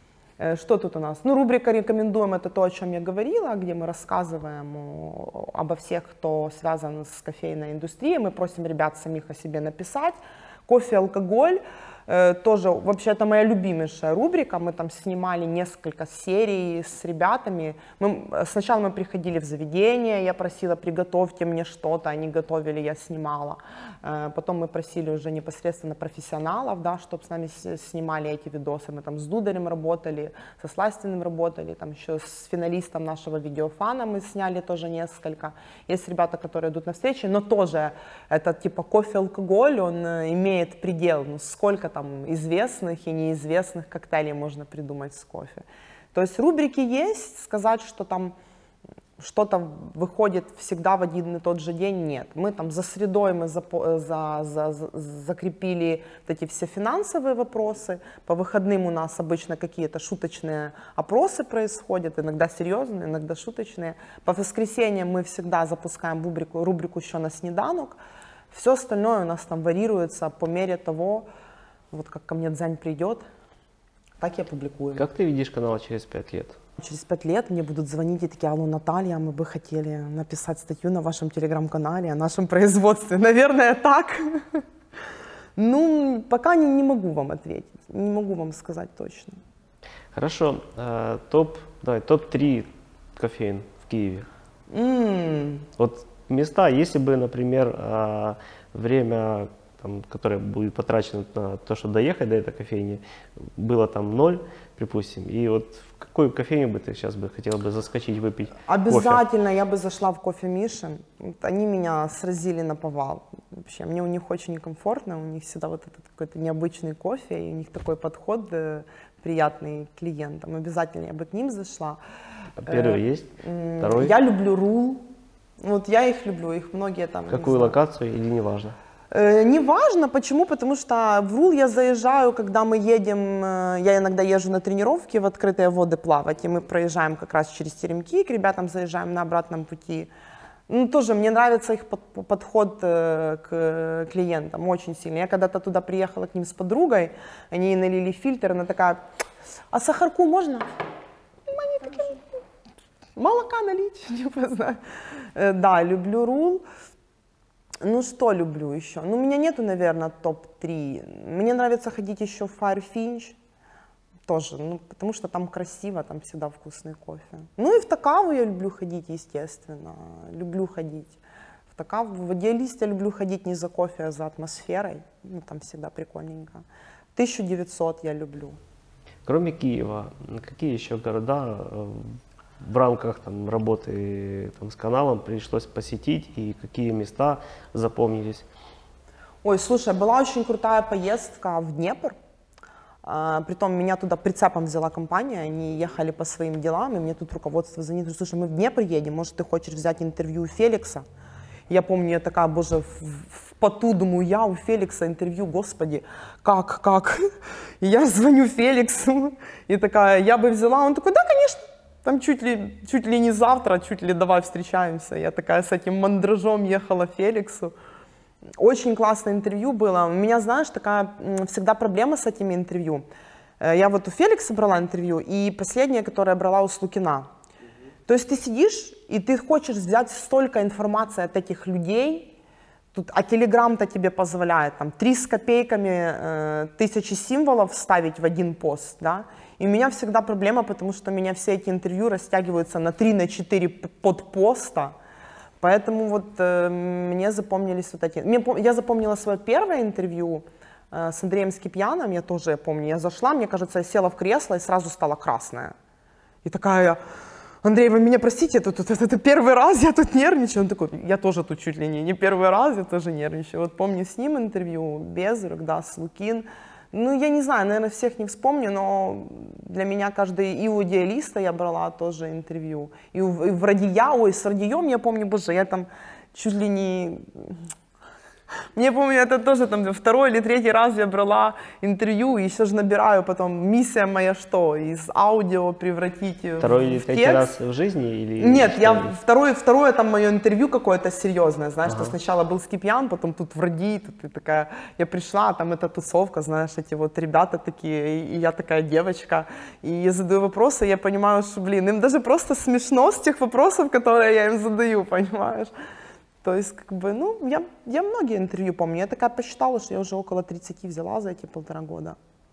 Что тут у нас? Ну, рубрика «Рекомендуем» — это то, о чем я говорила, где мы рассказываем о, обо всех, кто связан с кофейной индустрией. Мы просим ребят самих о себе написать. Кофе, алкоголь. Тоже, вообще, это моя любимейшая рубрика. Мы там снимали несколько серий с ребятами. Мы, сначала мы приходили в заведение, я просила, приготовьте мне что-то, они готовили, я снимала. Потом мы просили уже непосредственно профессионалов, да, чтобы с нами снимали эти видосы. Мы там с Дударем работали, со Сластиным работали, там еще с финалистом нашего видеофана мы сняли тоже несколько. Есть ребята, которые идут на встречи, но тоже это типа кофе, алкоголь, он имеет предел, ну сколько там Там, известных и неизвестных коктейлей можно придумать с кофе. То есть рубрики есть, сказать, что там что-то выходит всегда в один и тот же день, нет. Мы там за средой мы за, за, за, за, закрепили вот эти все финансовые вопросы, по выходным у нас обычно какие-то шуточные опросы происходят, иногда серьезные, иногда шуточные. По воскресеньям мы всегда запускаем рубрику, рубрику еще на снеданок, все остальное у нас там варьируется по мере того, вот как ко мне Дзянь придет, так я публикую. Как ты видишь канал через пять лет? Через пять лет мне будут звонить и такие: алло, Наталья, мы бы хотели написать статью на вашем телеграм-канале о нашем производстве. Наверное, так. Ну, пока не, не могу вам ответить, не могу вам сказать точно. Хорошо. Топ, давай, топ три кофеин в Киеве. Mm. Вот места, если бы, например, время там, которое будет потрачено на то, чтобы доехать до этой кофейни, было там ноль, припустим, и вот в какую кофейню бы ты сейчас бы хотела бы заскочить, выпить Обязательно кофе? я бы зашла в кофе Мишин. Вот они меня сразили на повал. Вообще, мне у них очень некомфортно, у них всегда вот этот какой-то необычный кофе, и у них такой подход э, приятный к клиентам. Обязательно я бы к ним зашла. Первый Э, есть, м, второй. Я люблю Рул. Вот я их люблю, их многие там... не Какую знаю. локацию или неважно? Э, Неважно, почему, потому что в Рул я заезжаю, когда мы едем, э, я иногда езжу на тренировки в открытые воды плавать, и мы проезжаем как раз через Теремки, к ребятам заезжаем на обратном пути. Ну, тоже мне нравится их под- подход э, к клиентам очень сильно. Я когда-то туда приехала к ним с подругой, они ей налили фильтр, она такая: а сахарку можно? Они такие: молока налить, не знаю. Э, Да, люблю Рул. Ну, что люблю еще? Ну, у меня нету, наверное, топ три. Мне нравится ходить еще в Firefinch. Тоже, ну, потому что там красиво, там всегда вкусный кофе. Ну, и в Такаву я люблю ходить, естественно. Люблю ходить в Такаву. В Идеалист я люблю ходить не за кофе, а за атмосферой. Ну, там всегда прикольненько. тысяча девятьсот я люблю. Кроме Киева, какие еще города э, в рамках там, работы там, с каналом пришлось посетить и какие места запомнились? Ой, слушай, была очень крутая поездка в Днепр. А, притом меня туда прицепом взяла компания, они ехали по своим делам, и мне тут руководство звонит: слушай, мы в Днепр едем, может, ты хочешь взять интервью у Феликса? Я помню, я такая, боже, в, в поту, думаю, я у Феликса интервью, господи, как, как? И я звоню Феликсу, и такая, я бы взяла, он такой: да, конечно, там чуть ли, чуть ли не завтра, чуть ли давай встречаемся. Я такая с этим мандражом ехала к Феликсу. Очень классное интервью было. У меня, знаешь, такая м, всегда проблема с этими интервью. Э, Я вот у Феликса брала интервью, и последнее, которое я брала у Слукина. То есть ты сидишь, и ты хочешь взять столько информации от этих людей, тут, а Телеграм-то тебе позволяет там три с копейками э, тысячи символов вставить в один пост, да? И у меня всегда проблема, потому что у меня все эти интервью растягиваются на три-четыре подпоста. Поэтому вот э, мне запомнились вот эти... Мне, пом- я запомнила свое первое интервью э, с Андреем Скипьяном, я тоже помню. Я зашла, мне кажется, я села в кресло и сразу стала красная. И такая: Андрей, вы меня простите, это, это, это первый раз я тут нервничаю. Он такой: я тоже тут чуть ли не, не первый раз, я тоже нервничаю. Вот помню с ним интервью, Безрук, да, Слукин. Ну, я не знаю, наверное, всех не вспомню, но для меня каждый, и у Идеалиста я брала тоже интервью, и, у, и в Радия, ой, с Радием, я помню, боже, я там чуть ли не... Мне помню, это тоже там второй или третий раз я брала интервью, и еще же набираю потом, миссия моя что, из аудио превратить Второй в, или в третий текст. раз в жизни? Или Нет, что? я второе, второе там мое интервью какое-то серьезное, знаешь, Ага. что сначала был Скипьян, потом тут в Ради, тут ты такая, я пришла, там эта тусовка, знаешь, эти вот ребята такие, и, и я такая девочка, и я задаю вопросы, и я понимаю, что, блин, им даже просто смешно с тех вопросов, которые я им задаю, понимаешь? То есть, как бы, ну, я, я многие интервью помню, я такая посчитала, что я уже около тридцати взяла за эти полтора года.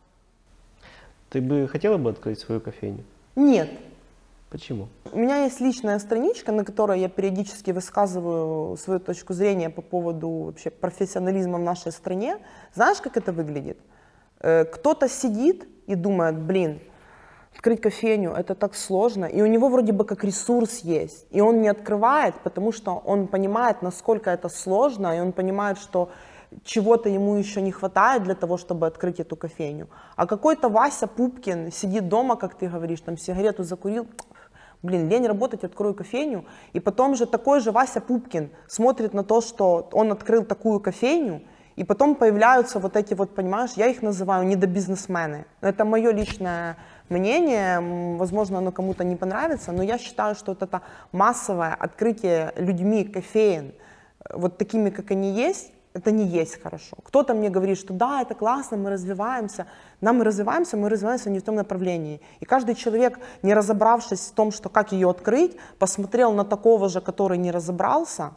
Ты бы хотела бы открыть свою кофейню? Нет. Почему? У меня есть личная страничка, на которой я периодически высказываю свою точку зрения по поводу вообще профессионализма в нашей стране. Знаешь, как это выглядит? Э, Кто-то сидит и думает: блин, открыть кофейню — это так сложно, и у него вроде бы как ресурс есть, и он не открывает, потому что он понимает, насколько это сложно, и он понимает, что чего-то ему еще не хватает для того, чтобы открыть эту кофейню. А какой-то Вася Пупкин сидит дома, как ты говоришь, там сигарету закурил, блин, лень работать, открою кофейню. И потом же такой же Вася Пупкин смотрит на то, что он открыл такую кофейню, и потом появляются вот эти вот, понимаешь, я их называю недобизнесмены. Это мое личное мнение, м, возможно, оно кому-то не понравится, но я считаю, что вот это массовое открытие людьми кофеен, э, вот такими, как они есть, это не есть хорошо. Кто-то мне говорит, что да, это классно, мы развиваемся. Да, мы развиваемся, мы развиваемся не в том направлении. И каждый человек, не разобравшись в том, что как ее открыть, посмотрел на такого же, который не разобрался,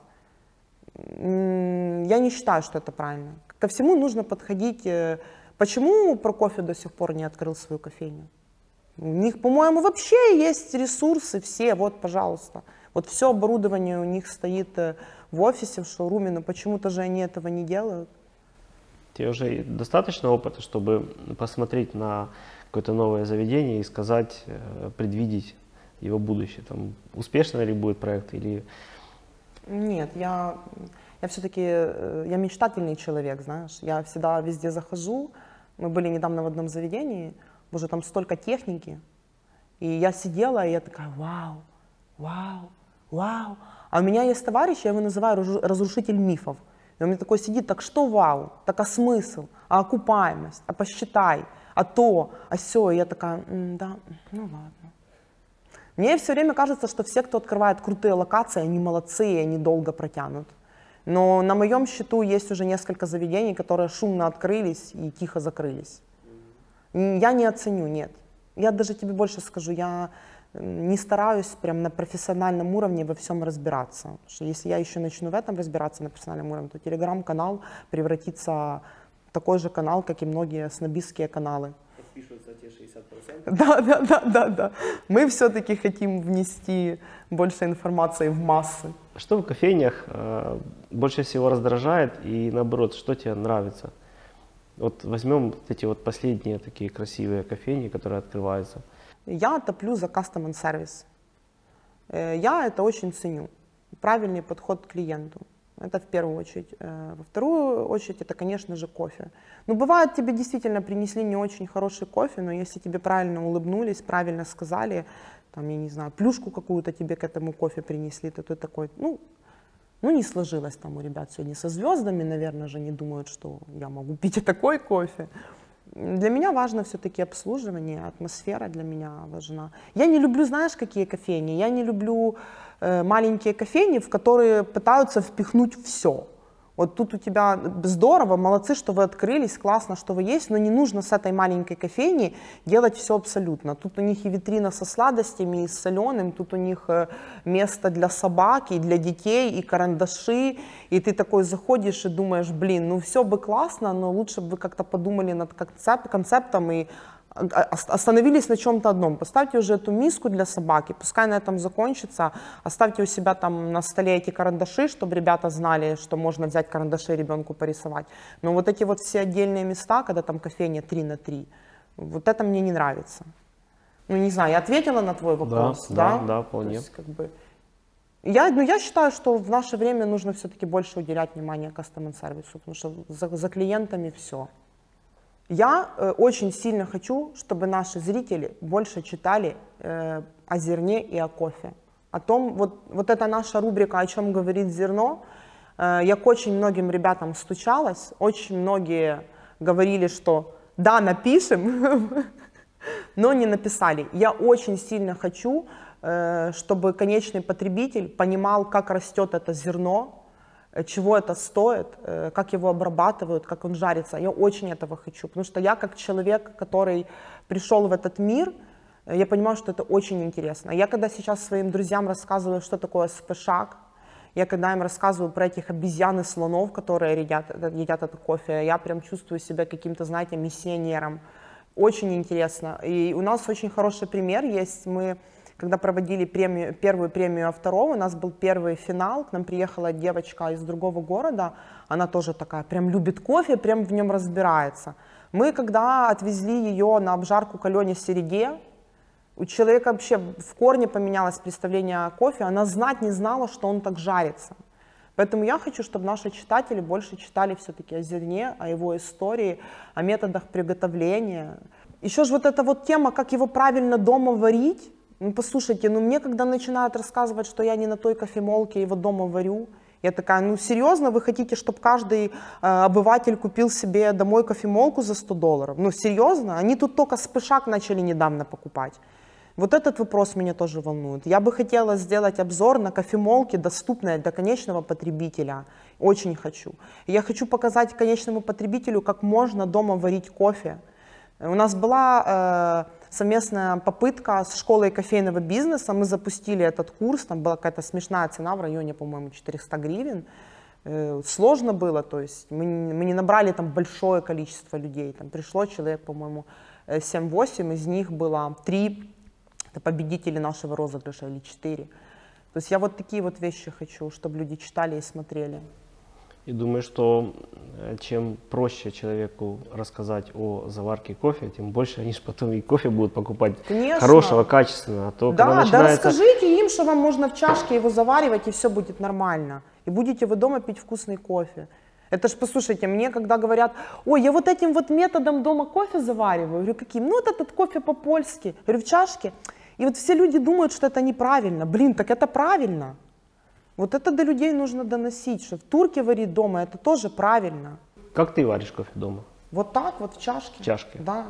м, я не считаю, что это правильно. Ко всему нужно подходить. э, Почему Прокофьев до сих пор не открыл свою кофейню? У них, по-моему, вообще есть ресурсы все, вот, пожалуйста. Вот все оборудование у них стоит э, в офисе, в шоуруме, но почему-то же они этого не делают. тебе уже достаточно опыта, чтобы посмотреть на какое-то новое заведение и сказать, предвидеть его будущее? Там, успешно ли будет проект или... Нет, я, я все-таки, я мечтательный человек, знаешь. Я всегда везде захожу. Мы были недавно в одном заведении, боже, там столько техники. И я сидела, и я такая, вау, вау, вау. А у меня есть товарищ, я его называю разрушитель мифов. И он мне такой сидит, так что вау, так а смысл, а окупаемость, а посчитай, а то, а сё. И я такая, да, ну ладно. Мне все время кажется, что все, кто открывает крутые локации, они молодцы, и они долго протянут. Но на моем счету есть уже несколько заведений, которые шумно открылись и тихо закрылись. Я не оценю, нет. Я даже тебе больше скажу, я не стараюсь прям на профессиональном уровне во всем разбираться. Потому что если я еще начну в этом разбираться на профессиональном уровне, то телеграм-канал превратится в такой же канал, как и многие снобистские каналы. Подпишутся те шестьдесят процентов? Да, да, да, да, да. Мы все-таки хотим внести больше информации в массы. Что в кофейнях э, больше всего раздражает и наоборот, что тебе нравится? Вот возьмем вот эти вот последние такие красивые кофейни, которые открываются. Я топлю за customer сервис. Я это очень ценю. Правильный подход к клиенту. Это в первую очередь. Во вторую очередь это, конечно же, кофе. Ну, бывает, тебе действительно принесли не очень хороший кофе, но если тебе правильно улыбнулись, правильно сказали, там, я не знаю, плюшку какую-то тебе к этому кофе принесли, то ты такой, ну, ну не сложилось там у ребят сегодня со звездами, наверное же, не думают, что я могу пить и такой кофе. Для меня важно все-таки обслуживание, атмосфера для меня важна. Я не люблю, знаешь, какие кофейни? Я не люблю э, маленькие кофейни, в которые пытаются впихнуть все. Вот тут у тебя здорово, молодцы, что вы открылись, классно, что вы есть, но не нужно с этой маленькой кофейни делать все абсолютно. Тут у них и витрина со сладостями, и с соленым, тут у них место для собак, и для детей, и карандаши, и ты такой заходишь и думаешь, блин, ну все бы классно, но лучше бы вы как-то подумали над концептом и остановились на чем-то одном. Поставьте уже эту миску для собаки, пускай на этом закончится. Оставьте у себя там на столе эти карандаши, чтобы ребята знали, что можно взять карандаши и ребенку порисовать. Но вот эти вот все отдельные места, когда там кофейня три на три, вот это мне не нравится. Ну, не знаю, я ответила на твой вопрос, да? Да, да, да, вполне. То есть, как бы, я, ну, я считаю, что в наше время нужно все-таки больше уделять внимание customer-сервису, потому что за, за клиентами все. Я э, очень сильно хочу, чтобы наши зрители больше читали э, о зерне и о кофе. О том, вот, вот это наша рубрика «О чем говорит зерно». Э, я к очень многим ребятам стучалась, очень многие говорили, что да, напишем, но не написали. Я очень сильно хочу, э, чтобы конечный потребитель понимал, как растет это зерно, чего это стоит, как его обрабатывают, как он жарится. Я очень этого хочу, потому что я как человек, который пришел в этот мир, я понимаю, что это очень интересно. Я когда сейчас своим друзьям рассказываю, что такое спешак, я когда им рассказываю про этих обезьян и слонов, которые едят, едят это кофе, я прям чувствую себя каким-то, знаете, миссионером. Очень интересно. И у нас очень хороший пример есть. Мы Когда проводили премию, первую премию Авторов, у нас был первый финал, к нам приехала девочка из другого города, она тоже такая, прям любит кофе, прям в нем разбирается. Мы, когда отвезли ее на обжарку к Алене Середе, у человека вообще в корне поменялось представление о кофе, она знать не знала, что он так жарится. Поэтому я хочу, чтобы наши читатели больше читали все-таки о зерне, о его истории, о методах приготовления. Еще же вот эта вот тема, как его правильно дома варить. Ну, послушайте, ну мне когда начинают рассказывать, что я не на той кофемолке его дома варю, я такая, ну серьезно, вы хотите, чтобы каждый э, обыватель купил себе домой кофемолку за сто долларов? Ну серьезно? Они тут только спешак начали недавно покупать. Вот этот вопрос меня тоже волнует. Я бы хотела сделать обзор на кофемолки, доступные для конечного потребителя. Очень хочу. Я хочу показать конечному потребителю, как можно дома варить кофе. У нас была э, совместная попытка с школой кофейного бизнеса, мы запустили этот курс, там была какая-то смешная цена в районе, по-моему, четыреста гривен. Э, сложно было, то есть мы, мы не набрали там большое количество людей, там пришло человек, по-моему, семь-восемь, из них было три, это победители нашего розыгрыша, или четыре. То есть я вот такие вот вещи хочу, чтобы люди читали и смотрели. И думаю, что э, чем проще человеку рассказать о заварке кофе, тем больше они же потом и кофе будут покупать Конечно. хорошего, качественного. А то, Да, когда да начинается... расскажите им, что вам можно в чашке его заваривать, и все будет нормально. И будете вы дома пить вкусный кофе. Это ж, послушайте, мне когда говорят, ой, я вот этим вот методом дома кофе завариваю, я говорю, каким? Ну, вот этот кофе по-польски, я говорю, в чашке. И вот все люди думают, что это неправильно. Блин, так это правильно. Вот это до людей нужно доносить, что в турке варить дома, это тоже правильно. Как ты варишь кофе дома? Вот так вот в чашке. В чашке? Да.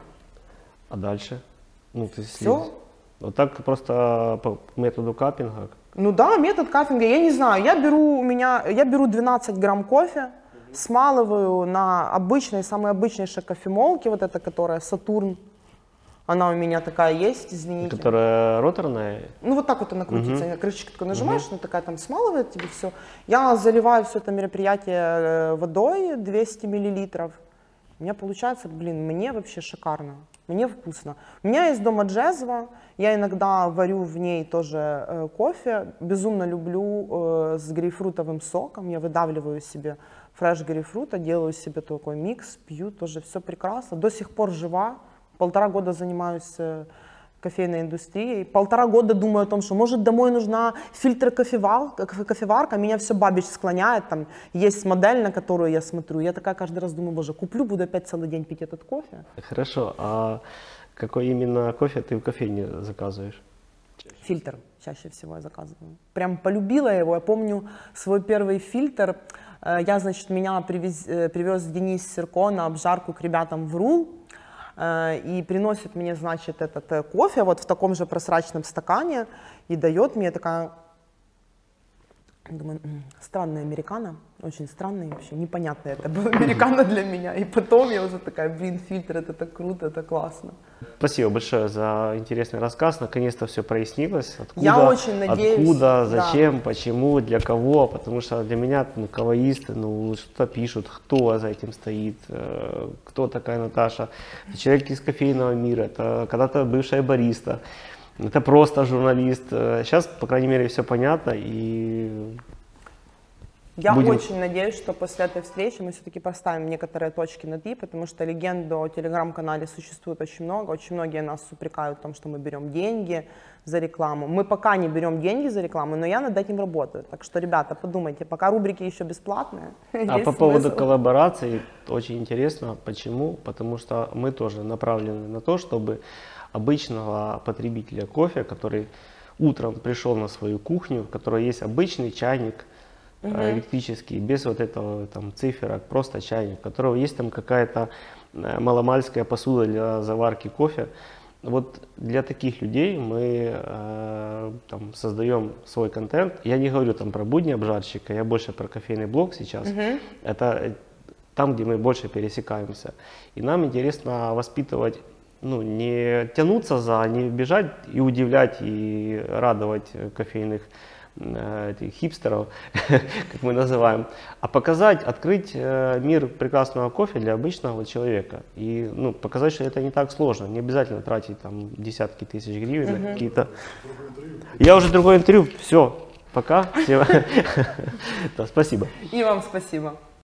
А дальше? Ну, ты Все. Вот так просто по методу каппинга? Ну да, метод каппинга, я не знаю, я беру, у меня, я беру двенадцать грамм кофе, смалываю на обычной, самой обычнейшей кофемолке, вот эта, которая Сатурн, она у меня такая есть, извините. Которая роторная? Ну вот так вот она крутится, угу. Крышечку такой нажимаешь, угу. Она такая там смалывает тебе все. Я заливаю все это мероприятие водой двести миллилитров. У меня получается, блин, мне вообще шикарно, мне вкусно. У меня есть дома джезва, я иногда варю в ней тоже э, кофе. Безумно люблю э, с грейпфрутовым соком, я выдавливаю себе фреш грейпфрута, делаю себе такой микс, пью, тоже все прекрасно. До сих пор жива, полтора года занимаюсь э, кофейной индустрией, полтора года думаю о том, что может домой нужна фильтр кофевал, кофеварка, меня все бабич склоняет, там есть модель, на которую я смотрю, я такая каждый раз думаю, боже, куплю, буду опять целый день пить этот кофе. Хорошо, а какой именно кофе ты в кофейне заказываешь? Фильтр чаще всего я заказываю. Прям полюбила его, я помню свой первый фильтр, я, значит, меня привез, привез Денис Серко на обжарку к ребятам в Рул, и приносит мне, значит, этот кофе вот в таком же прозрачном стакане и дает мне такая, думаю, странный американо, очень странный вообще, непонятный это был американо для меня. И потом я уже такая, блин, фильтр, это так круто, это классно. Спасибо большое за интересный рассказ, наконец-то все прояснилось. Откуда, я очень надеюсь. Откуда, зачем, да. Почему, для кого, потому что для меня, ну, каваисты, ну, что-то пишут, кто за этим стоит, э, кто такая Наташа, это человек из кофейного мира, это когда-то бывшая бариста. Это просто журналист. Сейчас, по крайней мере, все понятно. И я будем... очень надеюсь, что после этой встречи мы все-таки поставим некоторые точки над «и», потому что легенд о телеграм-канале существует очень много. Очень многие нас упрекают в том, что мы берем деньги за рекламу. Мы пока не берем деньги за рекламу, но я над этим работаю. Так что, ребята, подумайте, пока рубрики еще бесплатные. А по поводу коллабораций, очень интересно. Почему? Потому что мы тоже направлены на то, чтобы обычного потребителя кофе, который утром пришел на свою кухню, в которой есть обычный чайник угу. электрический, без вот этого там циферок, просто чайник, у которого есть там какая-то маломальская посуда для заварки кофе. Вот для таких людей мы э, там, создаем свой контент. Я не говорю там про будни обжарщика, я больше про кофейный блог сейчас. Угу. Это там, где мы больше пересекаемся. И нам интересно воспитывать, ну, не тянуться за, не бежать и удивлять, и радовать кофейных э, этих хипстеров, как мы называем, а показать, открыть э, мир прекрасного кофе для обычного человека. И, ну, показать, что это не так сложно, не обязательно тратить там десятки тысяч гривен на какие-то... Я уже другое интервью, все, пока. Спасибо. И вам спасибо.